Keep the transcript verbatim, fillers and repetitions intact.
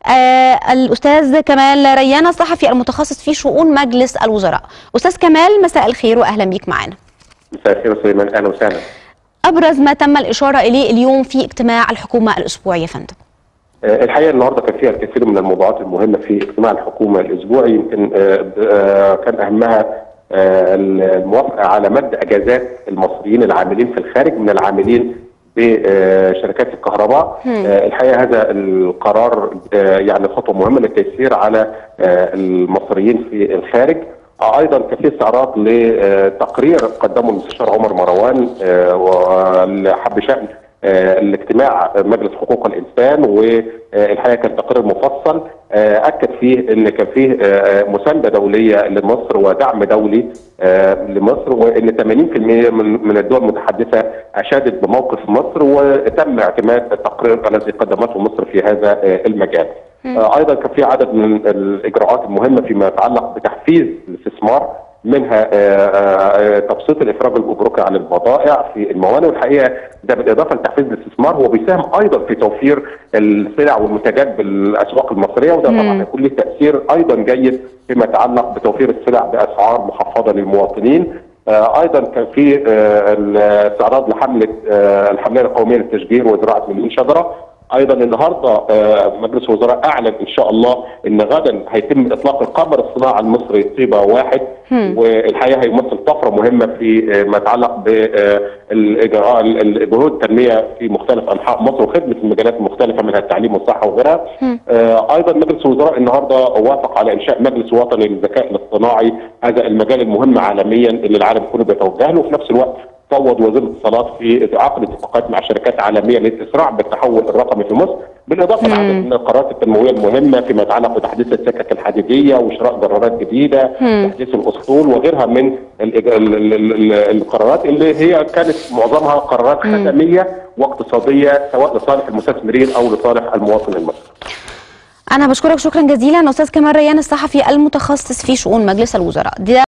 آه الأستاذ كمال ريان الصحفي المتخصص في شؤون مجلس الوزراء. أستاذ كمال، مساء الخير وأهلا بيك معنا. مساء الخير سليمان، أهلا وسهلا. أبرز ما تم الإشارة إليه اليوم في اجتماع الحكومة الأسبوعي يا فندم؟ الحقيقه النهارده كان فيها الكثير من الموضوعات المهمه في اجتماع الحكومه الاسبوعي، يمكن كان اهمها الموافقه على مد اجازات المصريين العاملين في الخارج من العاملين بشركات الكهرباء. الحقيقه هذا القرار يعني خطوه مهمه للتيسير على المصريين في الخارج. ايضا كان في استعراض لتقرير قدمه المستشار عمر مروان حب شأن الاجتماع مجلس حقوق الانسان، والحقيقه كان تقرير مفصل اكد فيه ان كان فيه مسانده دوليه لمصر ودعم دولي لمصر، وان ثمانين بالمئة من الدول المتحدثه اشادت بموقف مصر، وتم اعتماد التقرير الذي قدمته مصر في هذا المجال. ايضا كان في عدد من الاجراءات المهمه فيما يتعلق بتحفيز الاستثمار، منها تبسيط الافراج الجمركي عن البضائع في الموانئ، والحقيقه ده بالاضافه لتحفيز الاستثمار هو بيساهم ايضا في توفير السلع والمنتجات بالاسواق المصريه، وده طبعا هيكون له تاثير ايضا جيد فيما يتعلق بتوفير السلع باسعار مخفضه للمواطنين. ايضا كان في استعراض لحمله الحمليه القوميه للتشجير وزراعه مليون شجره. ايضا النهارده مجلس الوزراء اعلن ان شاء الله ان غدا هيتم اطلاق القمر الصناعي المصري طيبه واحد، والحقيقه هيمثل طفره مهمه في ما يتعلق بالاجراء جهود التنميه في مختلف انحاء مصر وخدمه المجالات المختلفه منها التعليم والصحه وغيرها. ايضا مجلس الوزراء النهارده وافق على انشاء مجلس وطني للذكاء الاصطناعي، هذا المجال المهم عالميا اللي العالم كله بيتوجه له، وفي نفس الوقت فوض وزير الاتصالات في عقد اتفاقات مع شركات عالميه للاسراع بالتحول الرقمي في مصر، بالاضافه لعدد من القرارات التنمويه المهمه فيما يتعلق بتحديث السكك الحديديه وشراء جرارات جديده، تحديث الاسطول وغيرها من القرارات اللي هي كانت معظمها قرارات خدميه واقتصاديه سواء لصالح المستثمرين او لصالح المواطن المصري. أنا بشكرك شكرا جزيلا أستاذ كمال ريان الصحفي المتخصص في شؤون مجلس الوزراء.